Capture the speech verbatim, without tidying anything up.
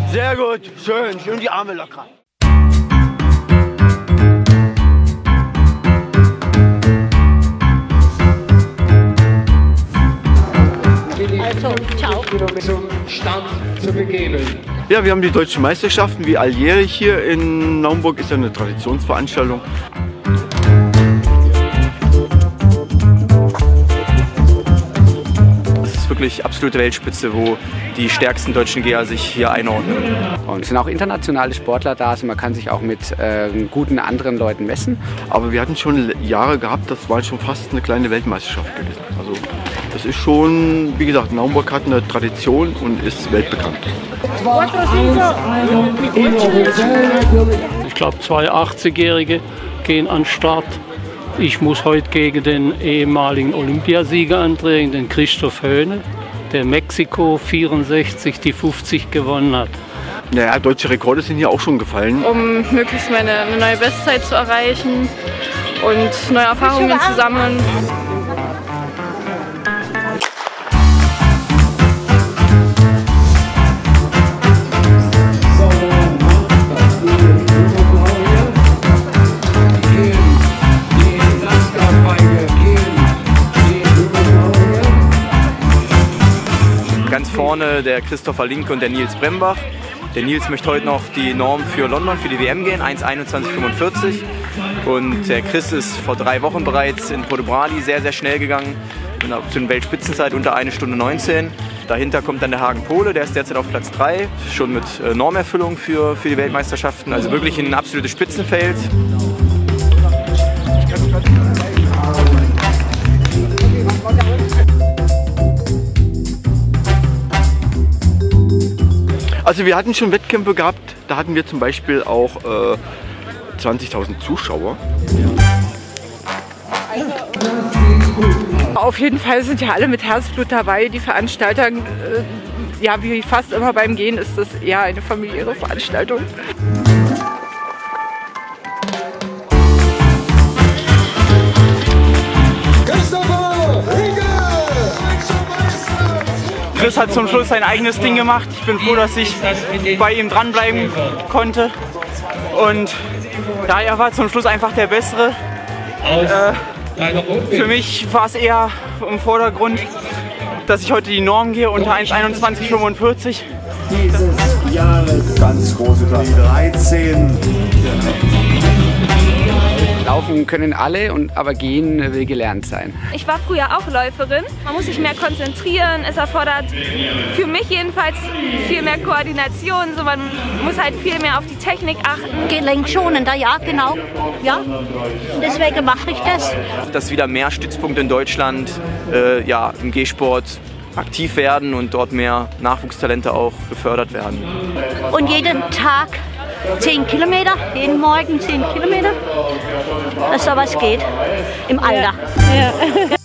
Sehr gut, schön, schön die Arme locker. Also, ciao. Zum Start zu begeben. Ja, wir haben die deutschen Meisterschaften wie alljährig hier in Naumburg, ist ja eine Traditionsveranstaltung. Das ist wirklich absolute Weltspitze, wo die stärksten deutschen Geher sich hier einordnen. Und es sind auch internationale Sportler da, also man kann sich auch mit äh, guten anderen Leuten messen. Aber wir hatten schon Jahre gehabt, das war schon fast eine kleine Weltmeisterschaft gewesen. Also das ist schon, wie gesagt, Naumburg hat eine Tradition und ist weltbekannt. Ich glaube, zwei achtzigjährige gehen an den Start. Ich muss heute gegen den ehemaligen Olympiasieger antreten, den Christoph Höhne, der Mexiko vierundsechzig die fünfzig gewonnen hat. Naja, deutsche Rekorde sind hier auch schon gefallen. Um möglichst meine, eine neue Bestzeit zu erreichen und neue Erfahrungen zu sammeln. Ganz vorne der Christopher Linke und der Nils Brembach. Der Nils möchte heute noch die Norm für London, für die W M gehen, eins einundzwanzig fünfundvierzig. Und der Chris ist vor drei Wochen bereits in Porto Bradi sehr, sehr schnell gegangen. In der absoluten Weltspitzenzeit unter eine Stunde neunzehn. Dahinter kommt dann der Hagen Pole, der ist derzeit auf Platz drei. Schon mit Normerfüllung für, für die Weltmeisterschaften. Also wirklich ein absolutes Spitzenfeld. Also wir hatten schon Wettkämpfe gehabt, da hatten wir zum Beispiel auch äh, zwanzigtausend Zuschauer. Auf jeden Fall sind ja alle mit Herzblut dabei. Die Veranstalter, äh, ja wie fast immer beim Gehen, ist das eher eine familiäre Veranstaltung. Chris hat zum Schluss sein eigenes Ding gemacht. Ich bin froh, dass ich bei ihm dranbleiben konnte. Und ja, er war zum Schluss einfach der Bessere. Äh, für mich war es eher im Vordergrund, dass ich heute die Norm gehe unter eins einundzwanzig fünfundvierzig. Dieses Jahres ganz große Klasse. dreizehn. Laufen können alle, und, aber gehen will gelernt sein. Ich war früher auch Läuferin. Man muss sich mehr konzentrieren. Es erfordert für mich jedenfalls viel mehr Koordination. So, man muss halt viel mehr auf die Technik achten. Gelenkschonender, ja, genau. Ja, deswegen mache ich das. Dass wieder mehr Stützpunkte in Deutschland äh, ja, im Gehsport aktiv werden und dort mehr Nachwuchstalente auch gefördert werden. Und jeden Tag zehn Kilometer, jeden Morgen zehn Kilometer, dass sowas geht im Alter. Ja.